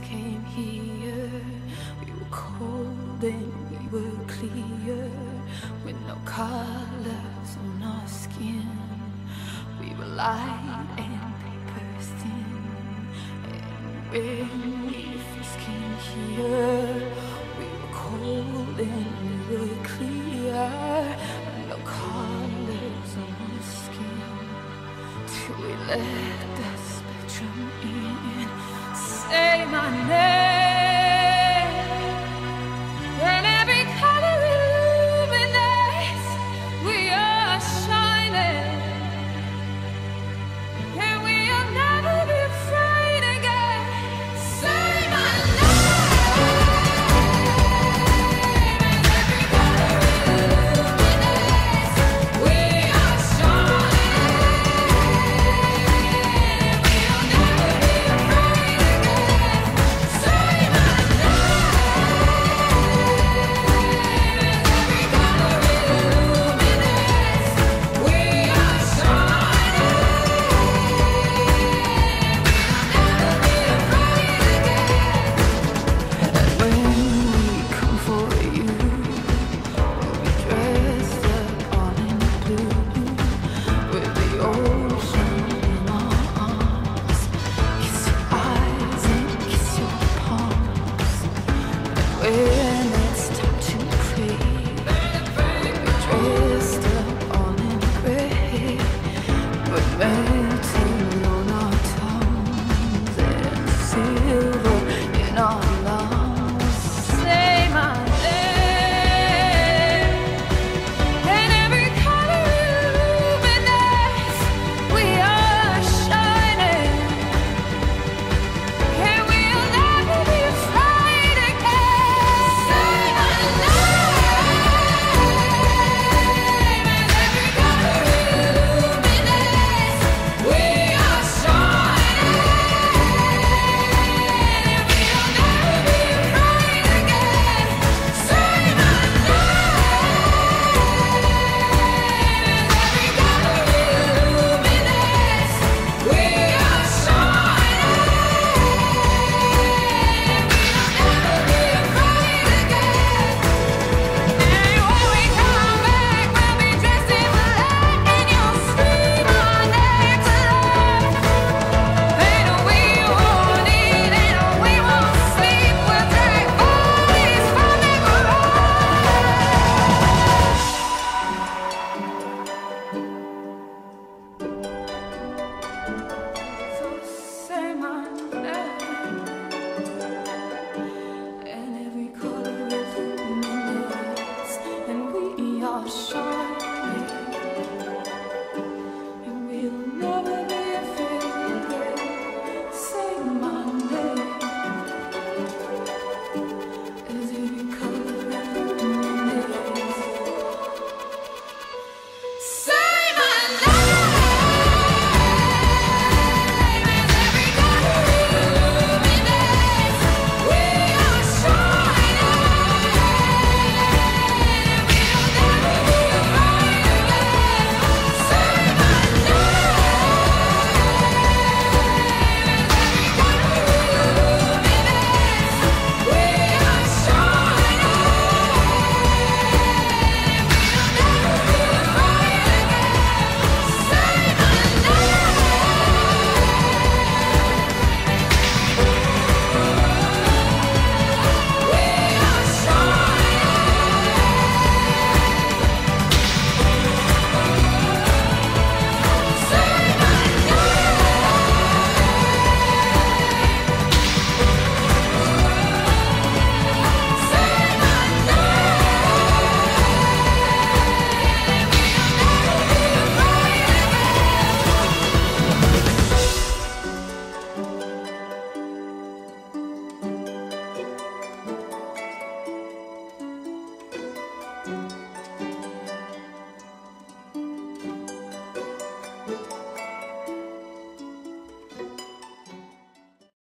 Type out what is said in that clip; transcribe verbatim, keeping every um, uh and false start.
came here. We were cold and we were clear, with no colors on our skin. We were light and paper thin. And when we first came here, we were cold and we were clear, with no colors on our skin. Till we let the spectrum in. Say my name, and every color illuminates. We are shining, and we'll never be afraid again. Say my name, and every color illuminates. We are shining, and we'll never be afraid again. Say my name, and every color illuminates. We are shining, when we come for you, we'll be dressed up all in blue, with the ocean in our arms. Kiss your eyes and kiss your palms. And